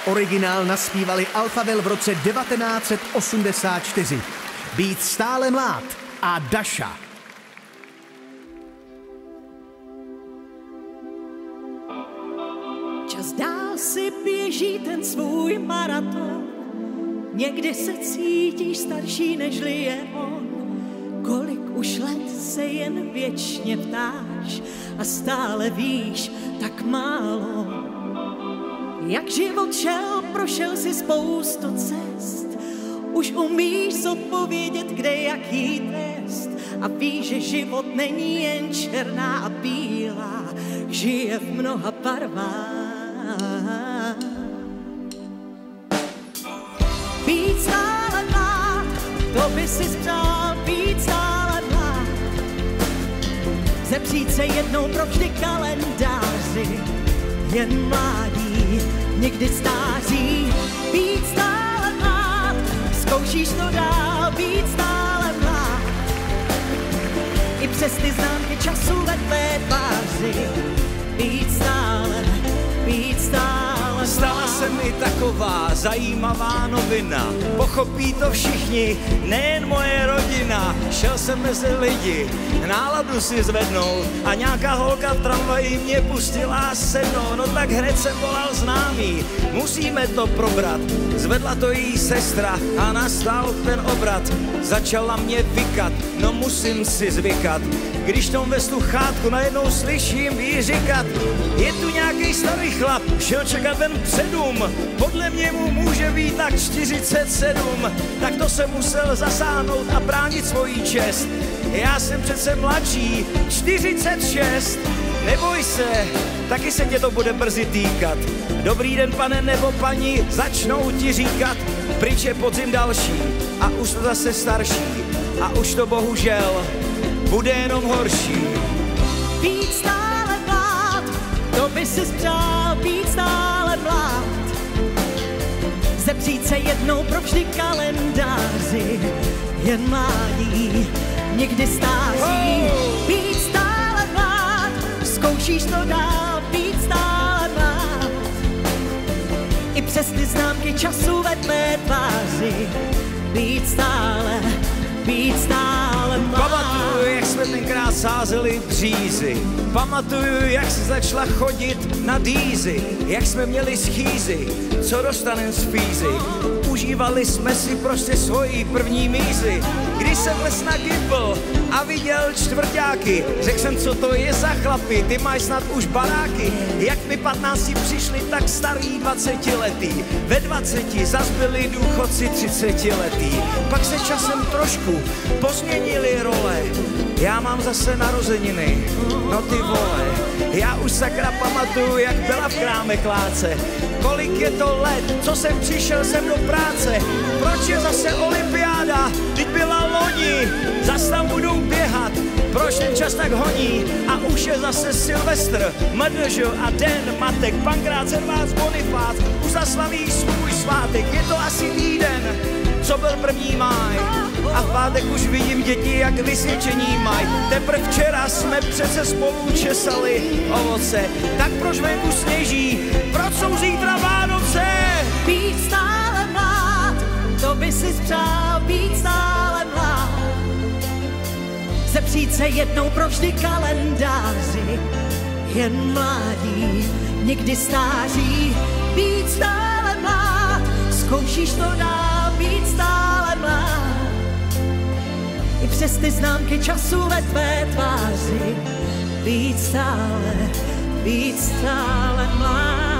Originál naspívali Alphaville v roce 1984. Být stále mlád a Daša. Čas dál si běží ten svůj maraton. Někdy se cítíš starší, nežli je on. Kolik už let se jen věčně ptáš a stále víš tak málo. Jak život šel, prošel si spoustu cest. Už umíš zodpovědět, kde jaký test. A víš, že život není jen černá a bílá, žije v mnoha barvách. Být stále mlád, to by si přál, být stále mlád. Zepřít se jednou provždy kalendáři, jen mládí, někdy stáří. Být stále mlád, zkoušíš to dál, být stále mlád. I přes ty známky času ve tvé tváři, být stále mlád. Stala se mi taková zajímavá novina, pochopí to všichni, nejen moje rodina. Šel jsem mezi lidi, náladu si zvednout a nějaká holka v tramvaji mě pustila sednout. No tak hned jsem volal známý, musíme to probrat. Zvedla to její sestra a nastal ten obrat. Začala mě vykat, no musím si zvykat. Když tom ve sluchátku najednou slyším jí říkat: je tu nějaký starý chlap, šel čekat ten předům, podle mě mu může být tak 47. Tak to jsem musel zasáhnout a bránit svoji čest. Já jsem přece mladší, 46. Neboj se, taky se tě to bude brzy týkat. Dobrý den, pane nebo paní, začnou ti říkat. Pryč je podzim další a už to zase starší. A už to bohužel bude jenom horší. Být stále mlád, to by si přál, být stále mlád. Zepřít se jednou provždy kalendáři, jen mládí, někdy stáří. Být stále mlád, zkoušíš to dál, být stále mlád. I přes ty známky času ve tvé tváři, být stále mlád. Pamatuju, jak jsme tenkrát sázeli břízy. Pamatuju, jak se začala chodit na dýzy. Jak jsme měli schýzy, co dostanem z fízy. Užívali jsme si prostě svoji první mízy. Když jsem les na gimbal a viděl čtvrťáky, řekl jsem, co to je za chlapy, ty máš snad už baráky. Jak mi 15 přišli, tak starý 20letý. Ve 20 zas byli důchodci 30letý. Pak se časem trošku pozměnili role. Já mám zase narozeniny, no ty vole. Já už sakra pamatuju, jak byla v kráme kláce. Kolik je to let, co jsem přišel sem do práce. Proč je zase olympiáda, teď byla loni. Zas tam budou běhat, proč ten čas tak honí. A už je zase Silvestr, MDŽ a Den, Matek, Pankrát, Servác, Bonifác. Už zaslaví svůj svátek, je to asi týden, co byl 1. máj. A v pátek už vidím děti, jak vysvědčení mají. Teprve včera jsme přece spolu česali ovoce. Tak proč venku sněží, proč jsou zítra Vánoce? Být stále mlád, to by si přál, být stále mlád. Zepřít se jednou provždy kalendáři, jen mládí, někdy stáří. Být stále mlád, zkoušíš to dál, být stále mlád. I přes ty známky času ve tvé tváři, být stále mlád.